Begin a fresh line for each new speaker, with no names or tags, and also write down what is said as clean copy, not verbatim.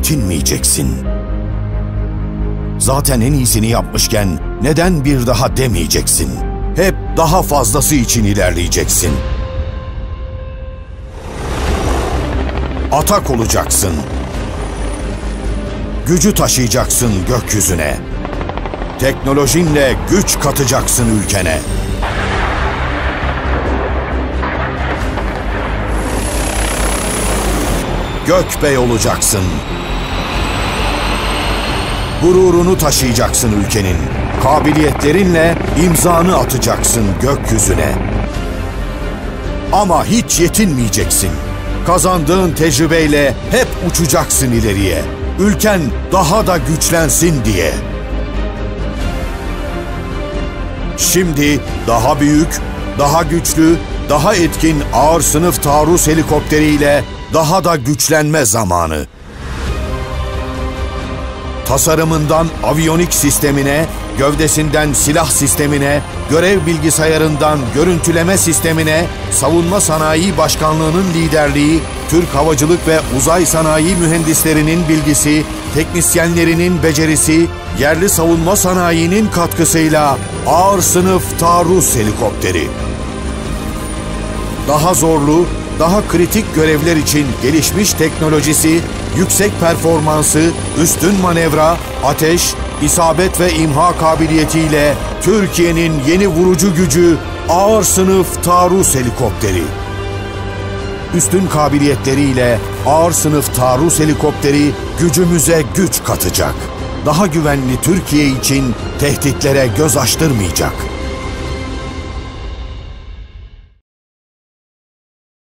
yetinmeyeceksin. Zaten en iyisini yapmışken neden bir daha demeyeceksin? Hep daha fazlası için ilerleyeceksin. Atak olacaksın. Gücü taşıyacaksın gökyüzüne. Teknolojinle güç katacaksın ülkene. Gökbey olacaksın. Gururunu taşıyacaksın ülkenin. Kabiliyetlerinle imzanı atacaksın gökyüzüne. Ama hiç yetinmeyeceksin. Kazandığın tecrübeyle hep uçacaksın ileriye. Ülken daha da güçlensin diye. Şimdi daha büyük, daha güçlü, daha etkin ağır sınıf taarruz helikopteriyle daha da güçlenme zamanı. Tasarımından aviyonik sistemine, gövdesinden silah sistemine, görev bilgisayarından görüntüleme sistemine, Savunma Sanayi Başkanlığı'nın liderliği, Türk Havacılık ve Uzay Sanayi mühendislerinin bilgisi, teknisyenlerinin becerisi, yerli savunma sanayinin katkısıyla ağır sınıf taarruz helikopteri. Daha zorlu, daha kritik görevler için gelişmiş teknolojisi, yüksek performansı, üstün manevra, ateş, isabet ve imha kabiliyetiyle Türkiye'nin yeni vurucu gücü ağır sınıf taarruz helikopteri. Üstün kabiliyetleriyle ağır sınıf taarruz helikopteri gücümüze güç katacak. Daha güvenli Türkiye için tehditlere göz açtırmayacak.